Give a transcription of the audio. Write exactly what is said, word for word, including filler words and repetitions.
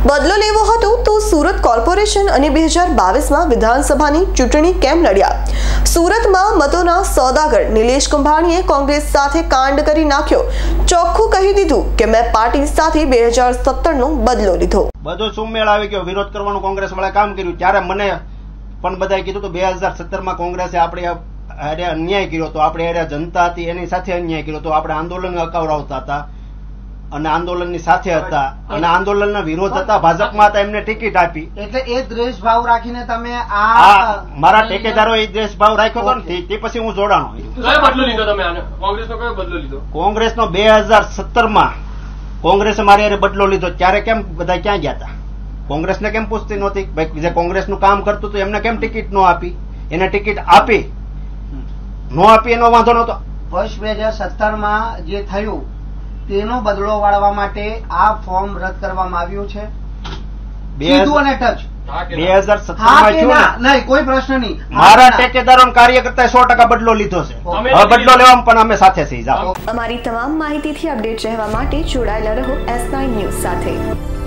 બદલો લેવો હતો તો સુરત કોર્પોરેશન અને બે હજાર બાવીસમાં વિધાનસભાની ચૂંટણી કેમ લડ્યા? સુરતમાં મતોના સોદાગર નિલેશ કુંભાણીએ કોંગ્રેસ સાથે કાંડ કરી નાખ્યો. ચોખ્ખું કહી દીધું કે મેં પાર્ટી સાથે બે હજાર સત્તર નો બદલો લીધો. બધો સુમેળ આવી ગયો. વિરોધ કરવાનું કોંગ્રેસ વાળા કામ કર્યું. ત્યારે મને પણ બધાએ કીધું કે બે હજાર સત્તર માં કોંગ્રેસે આપણે અન્યાય કર્યો હતો, આપણે જનતા હતી એની સાથે અન્યાય કર્યો હતો, આપણે આંદોલન અકાવડાવતા હતા અને આંદોલનની સાથે હતા અને આંદોલનના વિરોધ હતા, ભાજપમાં હતા, એમને ટિકિટ આપી. એટલે એ દ્વેષ ભાવ રાખીને તમે આ મારા ટેકેદારો એ દ્વેષ ભાવ રાખ્યો હતો ને તે પછી હું જોડાણો. કયો બદલો લીધો તમે આને? કોંગ્રેસનો કયો બદલો લીધો? કોંગ્રેસનો બે હજાર સત્તર માં કોંગ્રેસે મારી હારે બદલો લીધો. ત્યારે કેમ બધા ક્યાં ગયા હતા? કોંગ્રેસને કેમ પૂછતી નહોતી? જે કોંગ્રેસનું કામ કરતું હતું એમને કેમ ટિકિટ નો આપી? એને ટિકિટ આપી, નો આપી એનો વાંધો નહોતો. વર્ષ બે હજાર સત્તર માં જે થયું તેનો બદલો વાળવા માટે આ ફોર્મ રદ કરવામાં આવ્યું છે. સીધું અને ટચ બે હજાર સત્તર માં થયું નહીં, કોઈ પ્રશ્ન નહીં. મારા ટેકેદારો કાર્યકર્તા સો ટકા બદલો લીધો છે. હવે બદલો લેવામાં પણ અમે સાથે છીએ. અમારી તમામ માહિતીથી અપડેટ રહેવા માટે જોડાયેલા રહો એસ નાઇન ન્યૂઝ સાથે.